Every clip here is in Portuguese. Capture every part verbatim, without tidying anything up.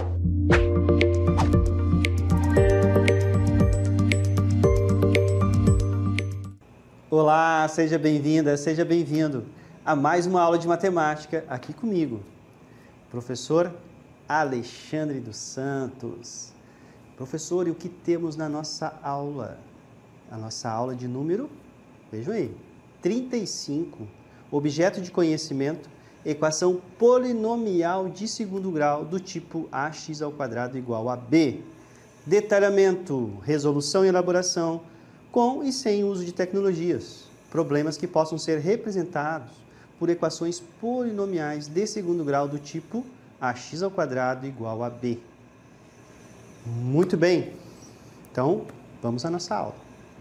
Olá, seja bem-vinda, seja bem-vindo a mais uma aula de matemática aqui comigo, professor Alexandre dos Santos. Professor, e o que temos na nossa aula? A nossa aula de número, vejam aí, trinta e cinco, objeto de conhecimento, equação polinomial de segundo grau do tipo ax ao quadrado igual a b. Detalhamento, resolução e elaboração, com e sem uso de tecnologias. Problemas que possam ser representados por equações polinomiais de segundo grau do tipo ax ao quadrado igual a b. Muito bem. Então, vamos à nossa aula.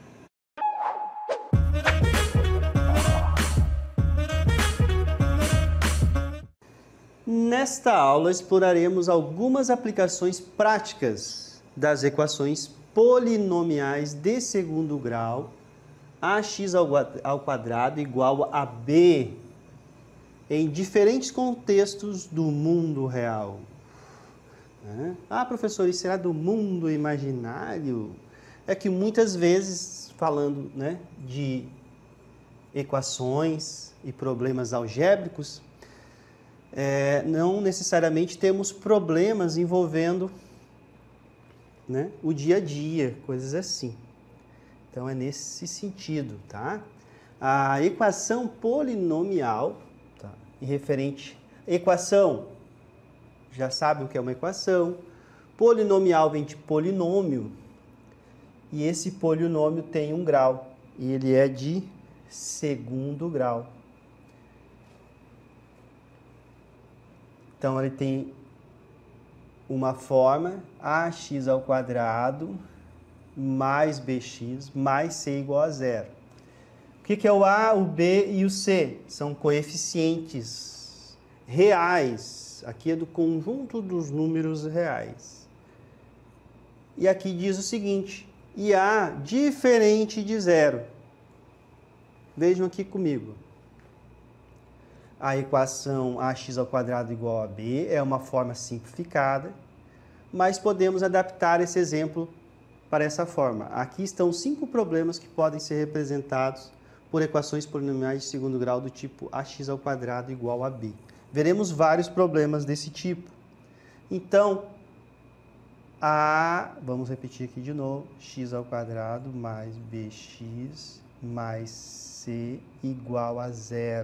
Nesta aula, exploraremos algumas aplicações práticas das equações polinomiais de segundo grau, ax ao quadrado igual a b, em diferentes contextos do mundo real. Ah, professor, isso será do mundo imaginário? É que muitas vezes, falando, né, de equações e problemas algébricos, é, não necessariamente temos problemas envolvendo, né, o dia a dia, coisas assim. Então, é nesse sentido, tá? A equação polinomial, tá, e referente... Equação, já sabe o que é uma equação. Polinomial vem de polinômio. E esse polinômio tem um grau. E ele é de segundo grau. Então, ele tem uma forma ax ao quadrado mais bx mais c igual a zero. O que é o a, o b e o c? São coeficientes reais. Aqui é do conjunto dos números reais. E aqui diz o seguinte, e a diferente de zero. Vejam aqui comigo. A equação ax ao quadrado igual a b é uma forma simplificada, mas podemos adaptar esse exemplo para essa forma. Aqui estão cinco problemas que podem ser representados por equações polinomiais de segundo grau do tipo ax ao quadrado igual a b. Veremos vários problemas desse tipo. Então, a, vamos repetir aqui de novo, x ao quadrado mais bx mais c igual a zero.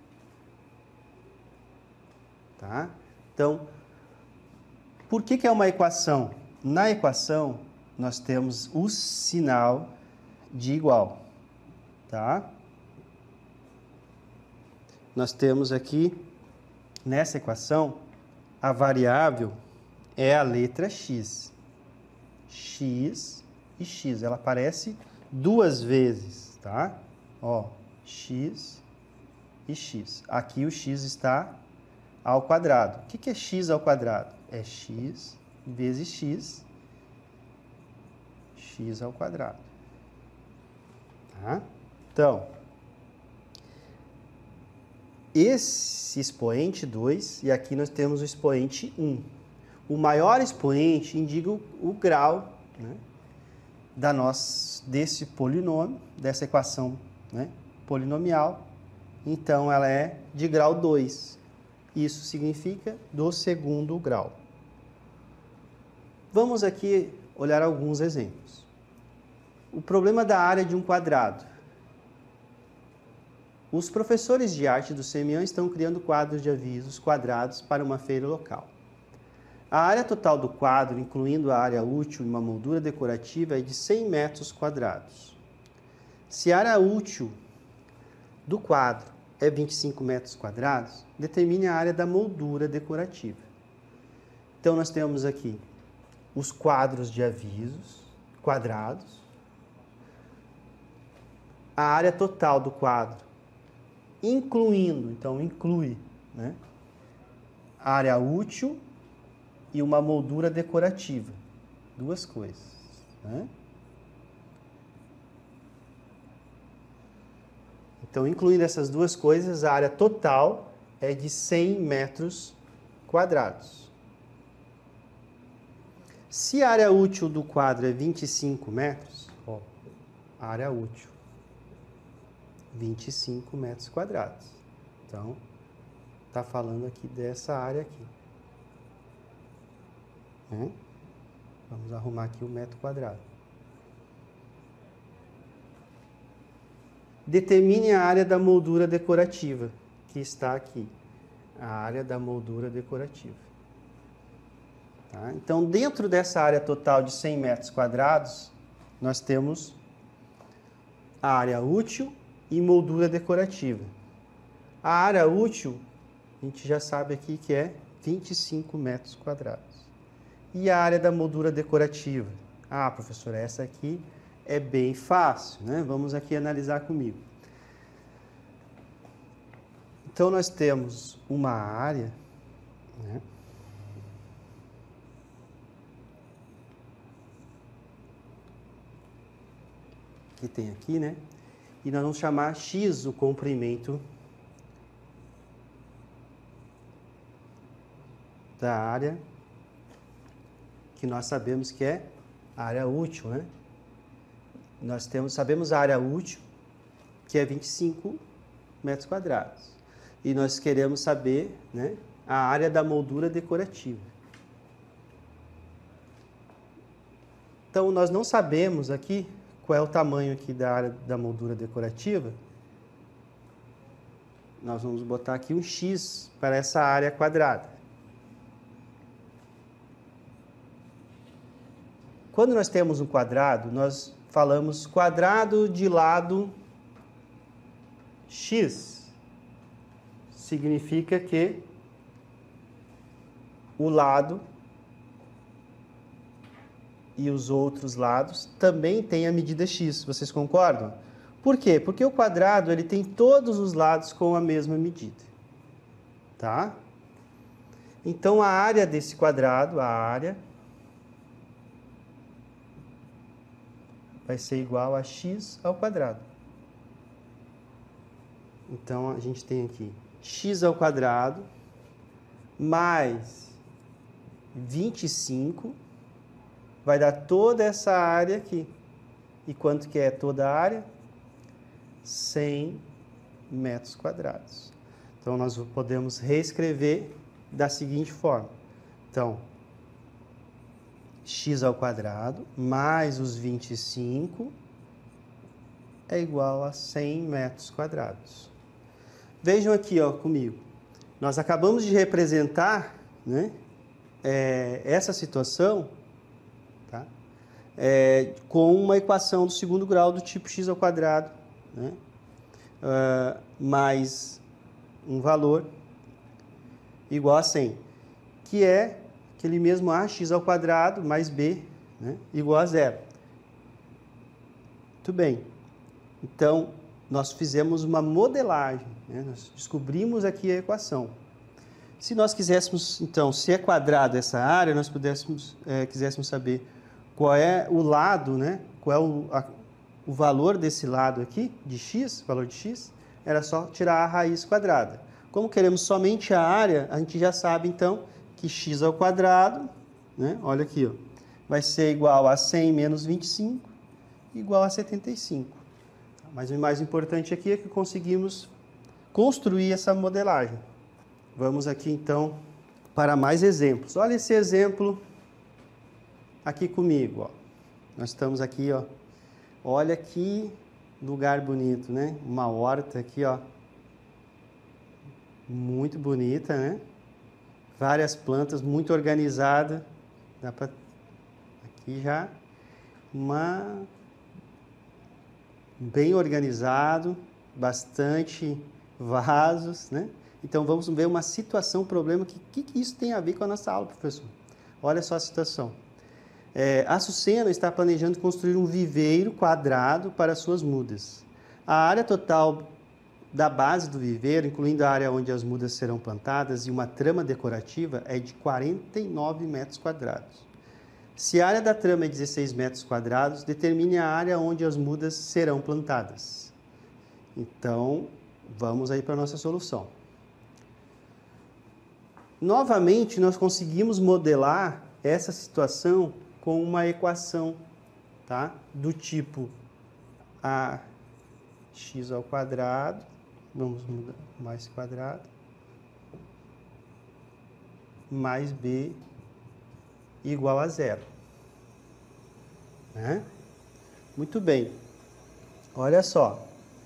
Tá? Então, por que que é uma equação? Na equação, nós temos o sinal de igual, tá? Nós temos aqui, nessa equação, a variável é a letra x. X e x, ela aparece duas vezes, tá? Ó, x e x. Aqui o x está ao quadrado. O que é x ao quadrado? É x vezes x, x ao quadrado. Tá? Então, esse expoente dois, e aqui nós temos o expoente um. O maior expoente indica o, o grau, né, da nossa, desse polinômio, dessa equação, né, polinomial. Então, ela é de grau dois. Isso significa do segundo grau. Vamos aqui olhar alguns exemplos. O problema da área de um quadrado. Os professores de arte do CEMIAN estão criando quadros de avisos quadrados para uma feira local. A área total do quadro, incluindo a área útil e uma moldura decorativa, é de cem metros quadrados. Se a área útil do quadro é vinte e cinco metros quadrados, determine a área da moldura decorativa. Então, nós temos aqui os quadros de avisos quadrados, a área total do quadro, incluindo, então inclui, né, a área útil e uma moldura decorativa. Duas coisas, né? Então, incluindo essas duas coisas, a área total é de cem metros quadrados. Se a área útil do quadro é vinte e cinco metros, ó, área útil, vinte e cinco metros quadrados. Então, está falando aqui dessa área aqui. Né? Vamos arrumar aqui o metro quadrado. Determine a área da moldura decorativa, que está aqui. A área da moldura decorativa. Tá? Então, dentro dessa área total de cem metros quadrados, nós temos a área útil e moldura decorativa. A área útil, a gente já sabe aqui que é vinte e cinco metros quadrados. E a área da moldura decorativa? Ah, professor, essa aqui é bem fácil, né? Vamos aqui analisar comigo. Então, nós temos uma área, né? Que tem aqui, né? E nós vamos chamar X o comprimento da área que nós sabemos que é a área útil, né? Nós temos, sabemos a área útil, que é vinte e cinco metros quadrados. E nós queremos saber, né, a área da moldura decorativa. Então, nós não sabemos aqui qual é o tamanho aqui da área da moldura decorativa. Nós vamos botar aqui um X para essa área quadrada. Quando nós temos um quadrado, nós falamos quadrado de lado X. Significa que o lado e os outros lados também têm a medida X. Vocês concordam? Por quê? Porque o quadrado ele tem todos os lados com a mesma medida. Tá? Então, a área desse quadrado, a área, vai ser igual a x ao quadrado. Então, a gente tem aqui x ao quadrado mais vinte e cinco vai dar toda essa área aqui. E quanto que é toda a área? cem metros quadrados. Então, nós podemos reescrever da seguinte forma. Então, x ao quadrado mais os vinte e cinco é igual a cem metros quadrados. Vejam aqui, ó, comigo. Nós acabamos de representar, né, é, essa situação, tá, é, com uma equação do segundo grau do tipo x ao quadrado, né, uh, mais um valor igual a cem, que é aquele mesmo ax ao quadrado mais b, né, igual a zero. Muito bem. Então, nós fizemos uma modelagem, né, nós descobrimos aqui a equação. Se nós quiséssemos, então, se é quadrado essa área, nós pudéssemos, é, quiséssemos saber qual é o lado, né, qual é o, a, o valor desse lado aqui, de x, valor de x, era só tirar a raiz quadrada. Como queremos somente a área, a gente já sabe, então, que x ao quadrado, né, olha aqui, ó, vai ser igual a cem menos vinte e cinco, igual a setenta e cinco. Mas o mais importante aqui é que conseguimos construir essa modelagem. Vamos aqui, então, para mais exemplos. Olha esse exemplo aqui comigo, ó. Nós estamos aqui, ó. Olha que lugar bonito, né? Uma horta aqui, ó. Muito bonita, né? Várias plantas, muito organizada. Dá para aqui já uma bem organizado, bastante vasos, né? Então vamos ver uma situação, um problema, que que, que isso tem a ver com a nossa aula, professor? Olha só a situação. É, a Açucena está planejando construir um viveiro quadrado para suas mudas. A área total da base do viveiro, incluindo a área onde as mudas serão plantadas e uma trama decorativa, é de quarenta e nove metros quadrados. Se a área da trama é dezesseis metros quadrados, determine a área onde as mudas serão plantadas. Então, vamos aí para a nossa solução. Novamente, nós conseguimos modelar essa situação com uma equação, tá? Do tipo ax ao quadrado, vamos mudar mais quadrado, mais b igual a zero. Né? Muito bem. Olha só.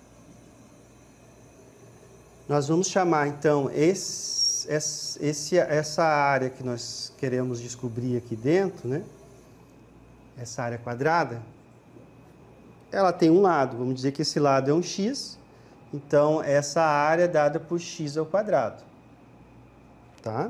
Nós vamos chamar, então, esse, esse, essa área que nós queremos descobrir aqui dentro, né? Essa área quadrada, ela tem um lado. Vamos dizer que esse lado é um x. Então, essa área é dada por x ao quadrado. Tá?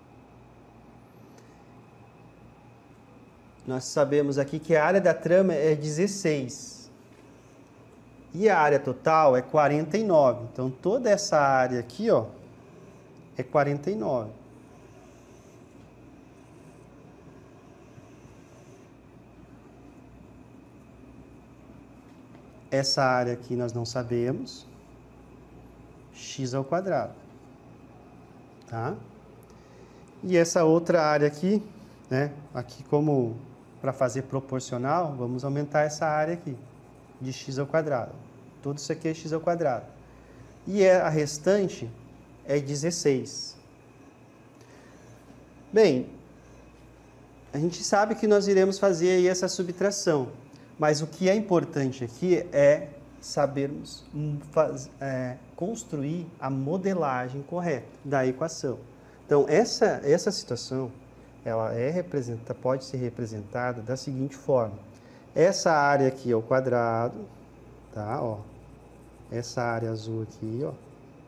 Nós sabemos aqui que a área da trama é dezesseis. E a área total é quarenta e nove. Então, toda essa área aqui, ó, é quarenta e nove. Essa área aqui nós não sabemos. X ao quadrado. Tá? E essa outra área aqui, né? Aqui como para fazer proporcional, vamos aumentar essa área aqui. De x ao quadrado. Tudo isso aqui é x ao quadrado. E a restante é dezesseis. Bem, a gente sabe que nós iremos fazer aí essa subtração. Mas o que é importante aqui é sabermos faz, é, construir a modelagem correta da equação. Então, essa, essa situação, ela é representa, pode ser representada da seguinte forma. Essa área aqui é o quadrado, tá? Ó, essa área azul aqui, ó,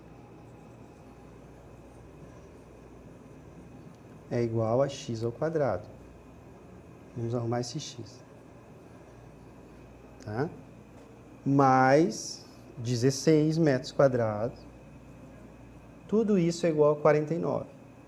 é igual a x ao quadrado. Vamos arrumar esse x. Tá? Mais dezesseis metros quadrados. Tudo isso é igual a quarenta e nove.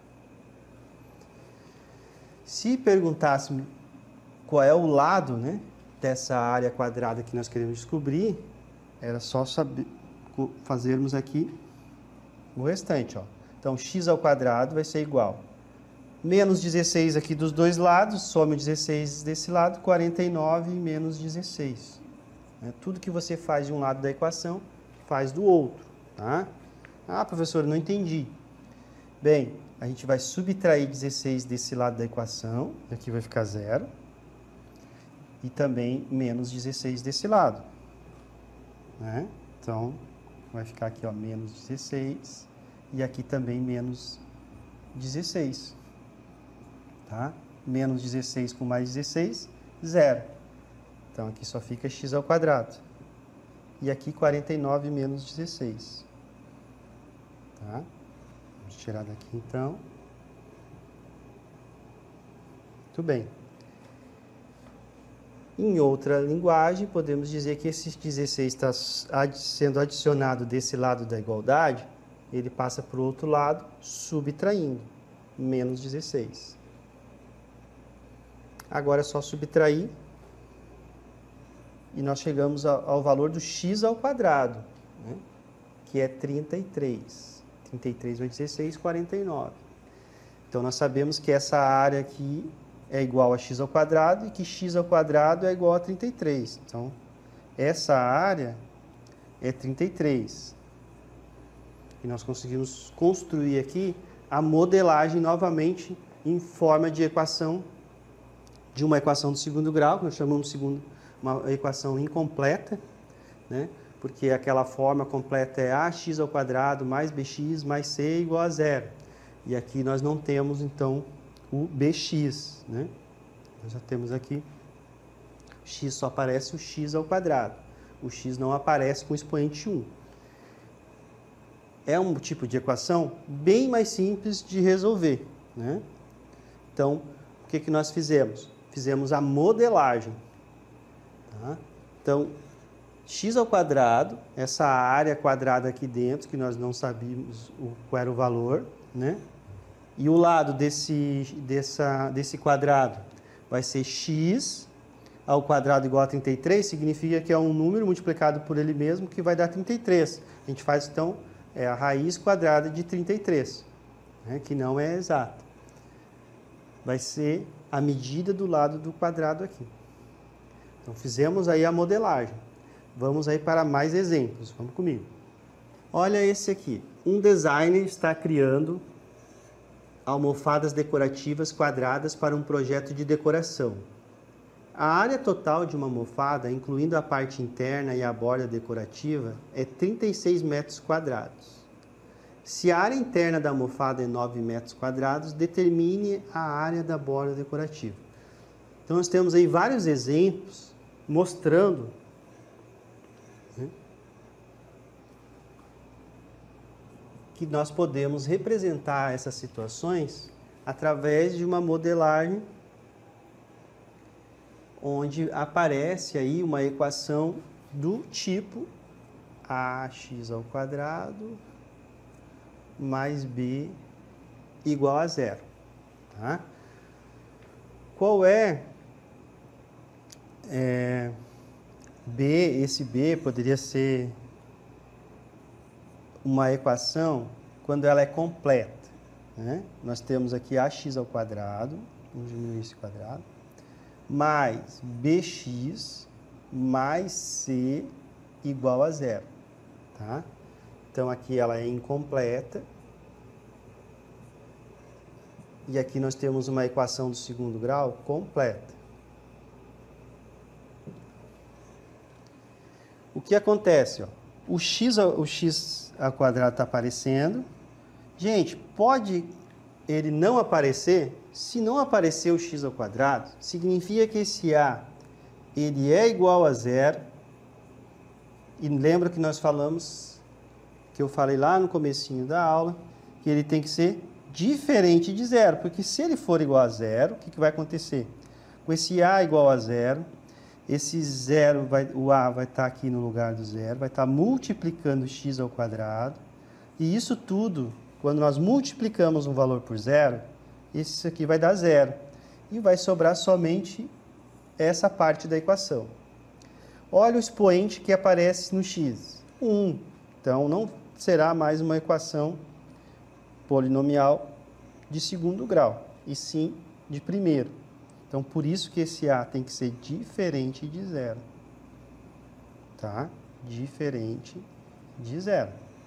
Se perguntássemos qual é o lado, né, dessa área quadrada que nós queremos descobrir, era só saber, fazermos aqui o restante, ó. Então, x ao quadrado vai ser igual menos dezesseis aqui dos dois lados, some dezesseis desse lado, quarenta e nove menos dezesseis. Né? Tudo que você faz de um lado da equação, faz do outro, tá? Ah, professor, não entendi. Bem, a gente vai subtrair dezesseis desse lado da equação, aqui vai ficar zero. E também menos dezesseis desse lado. Né? Então, vai ficar aqui, ó, menos dezesseis. E aqui também menos dezesseis. Tá? Menos dezesseis com mais dezesseis, zero. Então, aqui só fica x ao quadrado. E aqui quarenta e nove menos dezesseis. Tá? Vamos tirar daqui, então. Muito bem. Em outra linguagem, podemos dizer que esse dezesseis está sendo adicionado desse lado da igualdade, ele passa para o outro lado, subtraindo, menos dezesseis. Agora é só subtrair, e nós chegamos ao, ao valor do x ao quadrado, né? Que é trinta e três. trinta e três vezes dezesseis, quarenta e nove. Então, nós sabemos que essa área aqui é igual a x ao quadrado e que x ao quadrado é igual a trinta e três. Então, essa área é trinta e três. E nós conseguimos construir aqui a modelagem novamente em forma de equação, de uma equação do segundo grau, que nós chamamos de segundo, uma equação incompleta, né? Porque aquela forma completa é ax ao quadrado mais bx mais c igual a zero. E aqui nós não temos, então, o bx, né? Nós já temos aqui, x só aparece o x ao quadrado. O x não aparece com o expoente um. É um tipo de equação bem mais simples de resolver, né? Então, o que, que nós fizemos? Fizemos a modelagem. Tá? Então, x ao quadrado, essa área quadrada aqui dentro, que nós não sabíamos o, qual era o valor, né? E o lado desse, dessa, desse quadrado vai ser x ao quadrado igual a trinta e três, significa que é um número multiplicado por ele mesmo que vai dar trinta e três. A gente faz, então, é a raiz quadrada de trinta e três, né? Que não é exata. Vai ser a medida do lado do quadrado aqui. Então, fizemos aí a modelagem. Vamos aí para mais exemplos. Vamos comigo. Olha esse aqui. Um designer está criando almofadas decorativas quadradas para um projeto de decoração. A área total de uma almofada, incluindo a parte interna e a borda decorativa, é trinta e seis metros quadrados. Se a área interna da almofada é nove metros quadrados, determine a área da borda decorativa. Então, nós temos aí vários exemplos mostrando, né, que nós podemos representar essas situações através de uma modelagem onde aparece aí uma equação do tipo ax ao quadrado mais b igual a zero. Tá? Qual é, é b? Esse b poderia ser uma equação quando ela é completa. Né? Nós temos aqui ax ao quadrado, vamos diminuir esse quadrado, mais bx mais c igual a zero. Tá? Então, aqui ela é incompleta. E aqui nós temos uma equação do segundo grau completa. O que acontece? Ó? O x, o x ao quadrado está aparecendo. Gente, pode ele não aparecer? Se não aparecer o x ao quadrado, significa que esse a ele é igual a zero. E lembra que nós falamos, que eu falei lá no comecinho da aula, que ele tem que ser diferente de zero, porque se ele for igual a zero, o que, que vai acontecer? Com esse a igual a zero, esse zero, vai, o a vai estar aqui no lugar do zero, vai estar multiplicando x ao quadrado, e isso tudo, quando nós multiplicamos um valor por zero, isso aqui vai dar zero, e vai sobrar somente essa parte da equação. Olha o expoente que aparece no x, um. Então, não será mais uma equação polinomial de segundo grau, e sim de primeiro. Então, por isso que esse a tem que ser diferente de zero. Tá? Diferente de zero.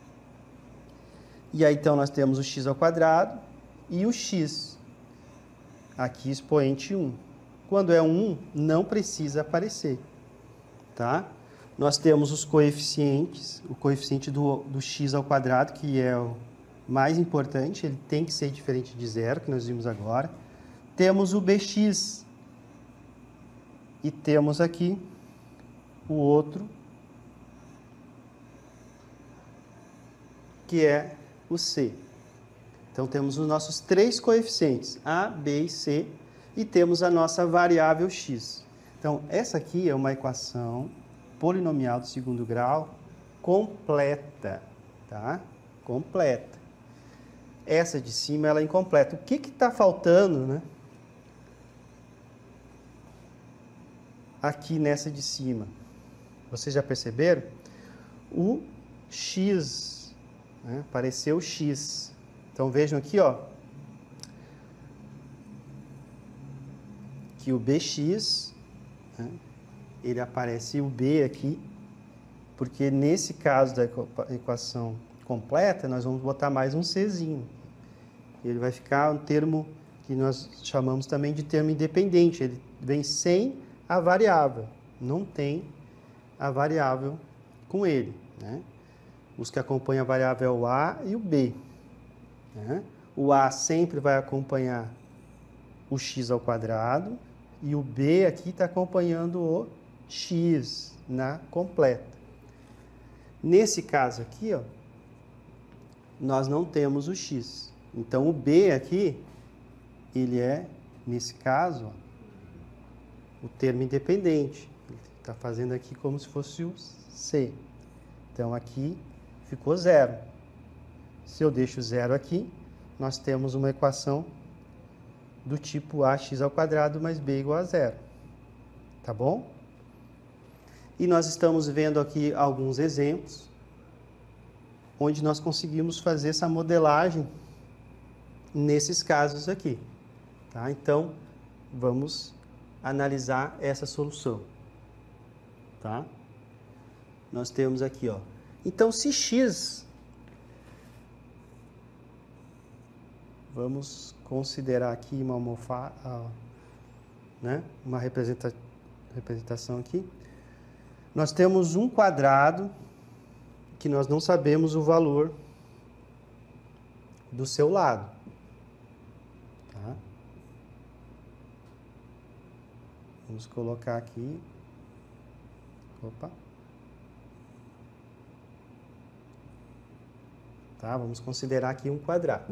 E aí, então, nós temos o x ao quadrado e o x. Aqui, expoente um. Quando é um, não precisa aparecer. Tá? Nós temos os coeficientes, o coeficiente do, do x ao quadrado, que é o mais importante, ele tem que ser diferente de zero, que nós vimos agora. Temos o bx. E temos aqui o outro, que é o c. Então, temos os nossos três coeficientes, a, b e c, e temos a nossa variável x. Então, essa aqui é uma equação polinomial do segundo grau completa, tá? Completa. Essa de cima, ela é incompleta. O que que está faltando, né? Aqui nessa de cima. Vocês já perceberam? O x, né? Apareceu o x. Então, vejam aqui, ó, que o bx, né? Ele aparece o b aqui, porque nesse caso da equação completa, nós vamos botar mais um czinho. Ele vai ficar um termo que nós chamamos também de termo independente. Ele vem sem a variável, não tem a variável com ele. Né? Os que acompanham a variável é o a e o b. Né? O a sempre vai acompanhar o x ao quadrado e o b aqui está acompanhando o x na completa. Nesse caso aqui, ó, nós não temos o x. Então, o b aqui, ele é, nesse caso, ó, o termo independente. Ele está fazendo aqui como se fosse o c. Então, aqui ficou zero. Se eu deixo zero aqui, nós temos uma equação do tipo ax ao quadrado mais b igual a zero. Tá bom? E nós estamos vendo aqui alguns exemplos onde nós conseguimos fazer essa modelagem nesses casos aqui. Tá? Então, vamos analisar essa solução, tá? Nós temos aqui, ó. Então, se x, vamos considerar aqui uma almofada, né? Uma representa, representação aqui. Nós temos um quadrado que nós não sabemos o valor do seu lado, tá? Vamos colocar aqui. Opa. Tá? Vamos considerar aqui um quadrado.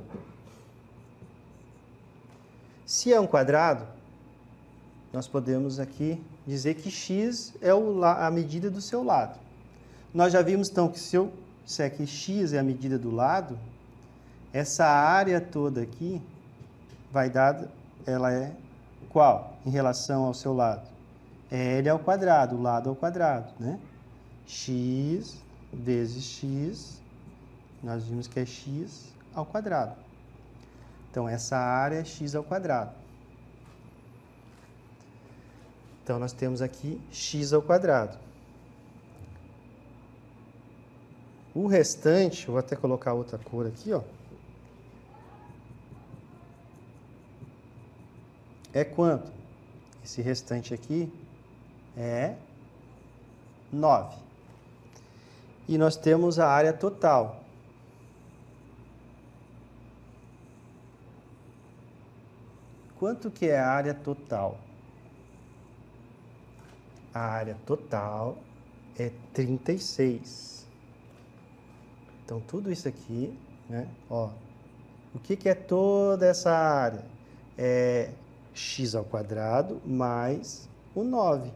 Se é um quadrado, nós podemos aqui dizer que x é o, a medida do seu lado. Nós já vimos, então, que se, eu, se é que x é a medida do lado, essa área toda aqui vai dar, ela é qual em relação ao seu lado? É L ao quadrado, o lado ao quadrado, né? X vezes x, nós vimos que é x ao quadrado. Então, essa área é x ao quadrado. Então, nós temos aqui x ao quadrado. O restante, eu vou até colocar outra cor aqui, ó. É quanto? Esse restante aqui é nove. E nós temos a área total. Quanto que é a área total? A área total é trinta e seis. Então, tudo isso aqui, né? Ó, o que que é toda essa área? É x ao quadrado mais o nove.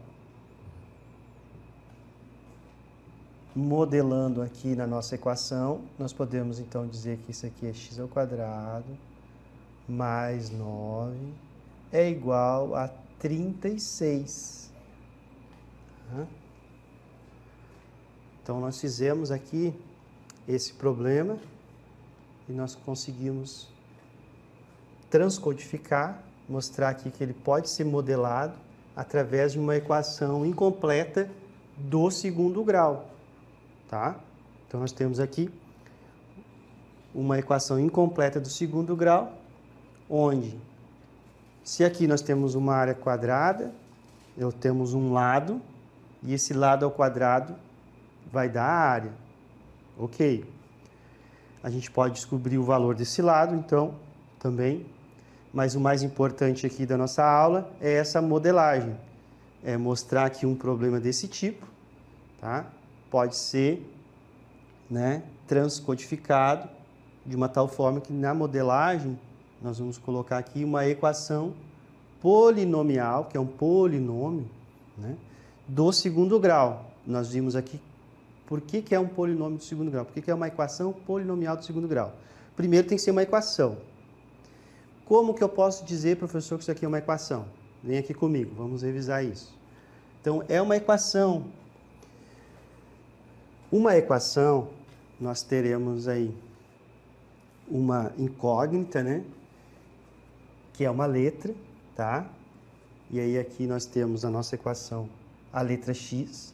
Modelando aqui na nossa equação, nós podemos então dizer que isso aqui é x ao quadrado mais nove é igual a trinta e seis. Então, nós fizemos aqui esse problema e nós conseguimos transcodificar, mostrar aqui que ele pode ser modelado através de uma equação incompleta do segundo grau, tá? Então, nós temos aqui uma equação incompleta do segundo grau, onde, se aqui nós temos uma área quadrada, eu temos um lado, e esse lado ao quadrado vai dar a área. Ok. A gente pode descobrir o valor desse lado, então, também. Mas o mais importante aqui da nossa aula é essa modelagem. É mostrar que um problema desse tipo, tá? Pode ser, né, transcodificado de uma tal forma que na modelagem nós vamos colocar aqui uma equação polinomial, que é um polinômio, né, do segundo grau. Nós vimos aqui por que que é um polinômio do segundo grau, por que que é uma equação polinomial do segundo grau. Primeiro tem que ser uma equação. Como que eu posso dizer, professor, que isso aqui é uma equação? Vem aqui comigo, vamos revisar isso. Então, é uma equação. Uma equação, nós teremos aí uma incógnita, né? Que é uma letra, tá? E aí aqui nós temos a nossa equação, a letra x.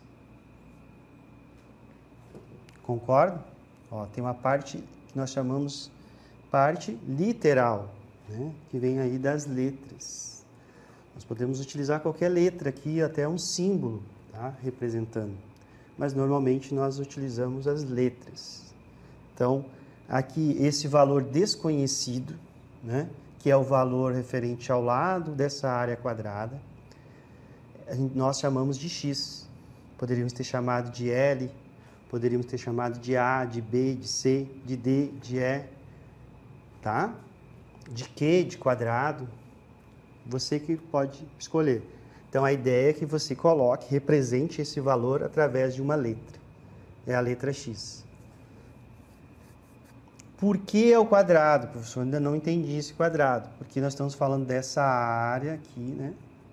Concorda? Ó, tem uma parte que nós chamamos parte literal, né? Que vem aí das letras. Nós podemos utilizar qualquer letra aqui, até um símbolo, tá? Representando. Mas normalmente nós utilizamos as letras. Então, aqui esse valor desconhecido, né? Que é o valor referente ao lado dessa área quadrada, nós chamamos de x. Poderíamos ter chamado de L, poderíamos ter chamado de A, de B, de C, de D, de E, tá? De Q, de quadrado, você que pode escolher. Então, a ideia é que você coloque, represente esse valor através de uma letra. É a letra x. Por que é o quadrado, professor? Ainda não entendi esse quadrado. Porque nós estamos falando dessa área aqui, né?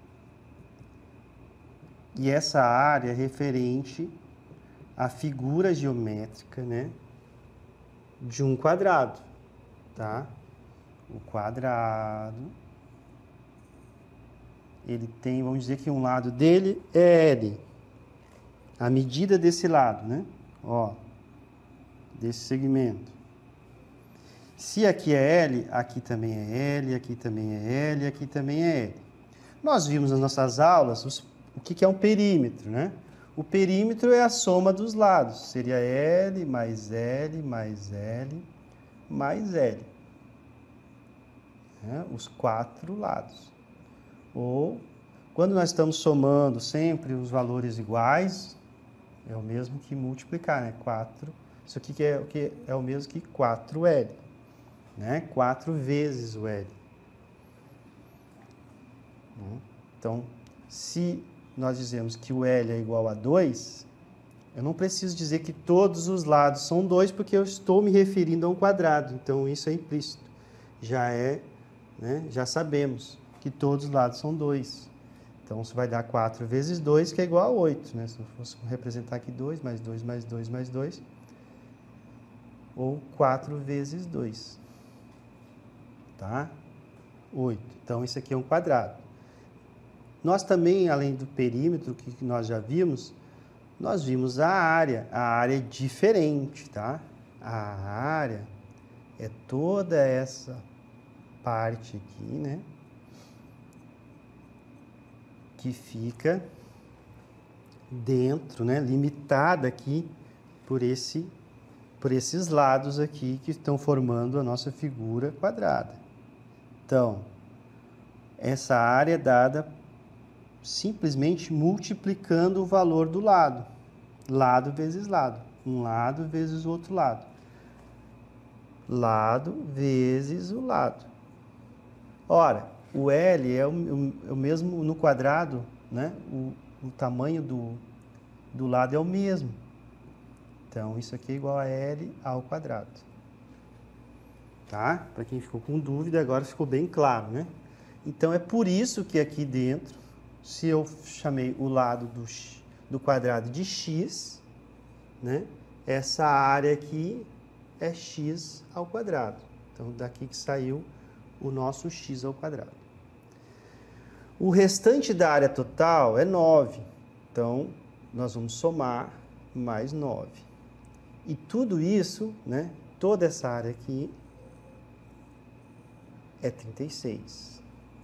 E essa área é referente à figura geométrica, né? De um quadrado, tá? O quadrado ele tem, vamos dizer que um lado dele é L. A medida desse lado, né? Ó, desse segmento. Se aqui é L, aqui também é L, aqui também é L, aqui também é L. Nós vimos nas nossas aulas os, o que, que é um perímetro, né? O perímetro é a soma dos lados. Seria L mais L mais L mais L. Né? Os quatro lados. Ou, quando nós estamos somando sempre os valores iguais, é o mesmo que multiplicar, né? quatro. Isso aqui que é, o que é o mesmo que quatro L. Né? quatro vezes o L. Então, se nós dizemos que o L é igual a dois, eu não preciso dizer que todos os lados são dois, porque eu estou me referindo a um quadrado. Então, isso é implícito. Já é, né? Já sabemos que todos os lados são dois. Então, isso vai dar quatro vezes dois, que é igual a oito. Né? Se eu fosse representar aqui dois, mais dois, mais dois, mais dois. Ou quatro vezes dois. Tá? oito. Então, isso aqui é um quadrado. Nós também, além do perímetro, que nós já vimos, nós vimos a área. A área é diferente, tá? A área é toda essa parte aqui, né? Que fica dentro, né? Limitada aqui por, esse, por esses lados aqui que estão formando a nossa figura quadrada. Então, essa área é dada simplesmente multiplicando o valor do lado. Lado vezes lado. Um lado vezes o outro lado. Lado vezes o lado. Ora, o L é o, o, o mesmo no quadrado, né? O, o tamanho do, do lado é o mesmo. Então, isso aqui é igual a L ao quadrado. Tá? Para quem ficou com dúvida, agora ficou bem claro, né? Então, é por isso que aqui dentro, se eu chamei o lado do, do quadrado de x, né? Essa área aqui é x ao quadrado. Então, daqui que saiu o nosso x ao quadrado. O restante da área total é nove. Então, nós vamos somar mais nove. E tudo isso, né? Toda essa área aqui é trinta e seis.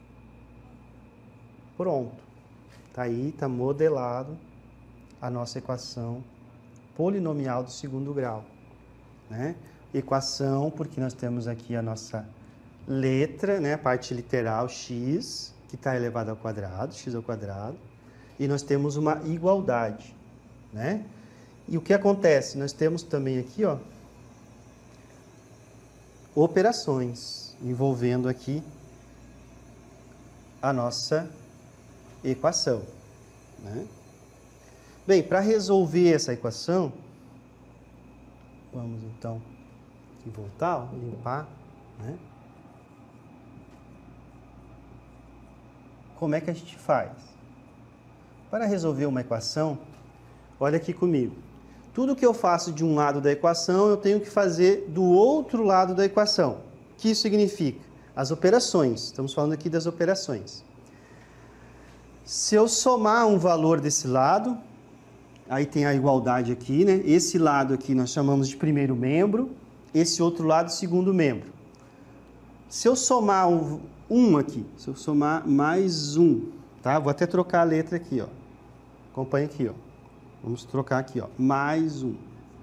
Pronto. Tá aí, está modelado a nossa equação polinomial do segundo grau. Né? Equação, porque nós temos aqui a nossa letra, né? A parte literal x, que está elevado ao quadrado, x ao quadrado. E nós temos uma igualdade. Né? E o que acontece? Nós temos também aqui, ó, operações envolvendo aqui a nossa equação. Né? Bem, para resolver essa equação, vamos então aqui voltar, ó, limpar. Né? Como é que a gente faz? Para resolver uma equação, olha aqui comigo. Tudo que eu faço de um lado da equação, eu tenho que fazer do outro lado da equação. O que isso significa? As operações. Estamos falando aqui das operações. Se eu somar um valor desse lado, aí tem a igualdade aqui, né? Esse lado aqui nós chamamos de primeiro membro, esse outro lado, segundo membro. Se eu somar um, um aqui, se eu somar mais um, tá? Vou até trocar a letra aqui, ó. Acompanha aqui, ó. Vamos trocar aqui, ó. Mais um.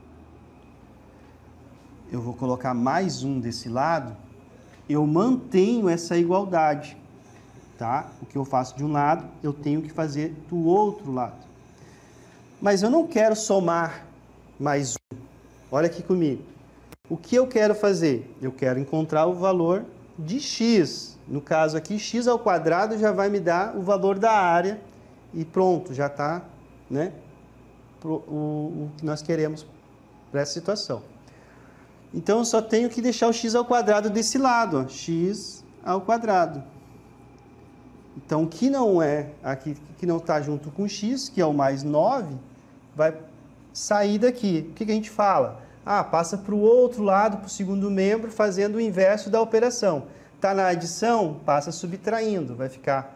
Eu vou colocar mais um desse lado, eu mantenho essa igualdade. Tá? O que eu faço de um lado, eu tenho que fazer do outro lado. Mas eu não quero somar mais um. Olha aqui comigo. O que eu quero fazer? Eu quero encontrar o valor de x. No caso aqui, x ao quadrado já vai me dar o valor da área e pronto, já está, né, o, o que nós queremos para essa situação. Então, eu só tenho que deixar o x ao quadrado desse lado, ó, x ao quadrado. Então, o que não é, aqui, que não está junto com x, que é o mais nove, vai sair daqui. O que, que a gente fala? Ah, passa para o outro lado, para o segundo membro, fazendo o inverso da operação. Está na adição, passa subtraindo. Vai ficar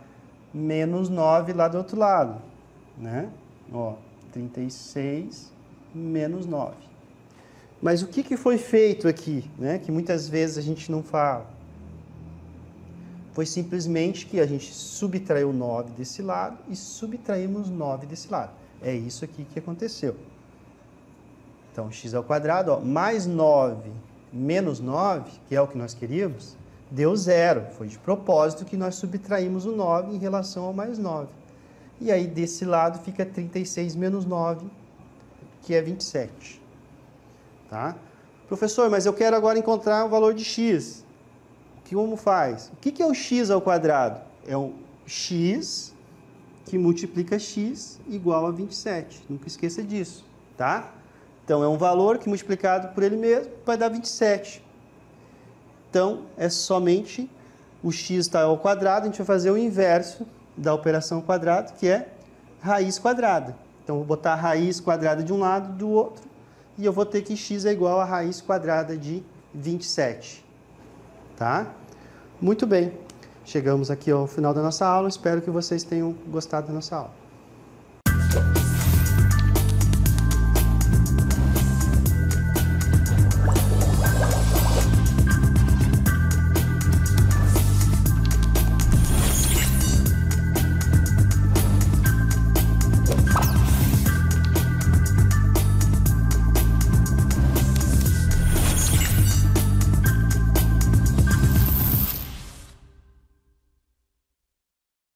menos nove lá do outro lado, né? Ó, trinta e seis menos nove. Mas o que, que foi feito aqui, né? Que muitas vezes a gente não fala. Foi simplesmente que a gente subtraiu nove desse lado e subtraímos nove desse lado. É isso aqui que aconteceu. Então, x ao quadrado, ó, mais nove menos nove, que é o que nós queríamos, deu zero. Foi de propósito que nós subtraímos o nove em relação ao mais nove. E aí, desse lado, fica trinta e seis menos nove, que é vinte e sete. Tá? Professor, mas eu quero agora encontrar o valor de x. Como faz? O que é o x ao quadrado? É o x que multiplica x igual a vinte e sete. Nunca esqueça disso, tá? Então, é um valor que multiplicado por ele mesmo vai dar vinte e sete. Então, é somente o x está ao quadrado, a gente vai fazer o inverso da operação ao quadrado, que é raiz quadrada. Então, vou botar a raiz quadrada de um lado do outro, e eu vou ter que x é igual a raiz quadrada de vinte e sete. Tá? Muito bem. Chegamos aqui ao final da nossa aula. Espero que vocês tenham gostado da nossa aula.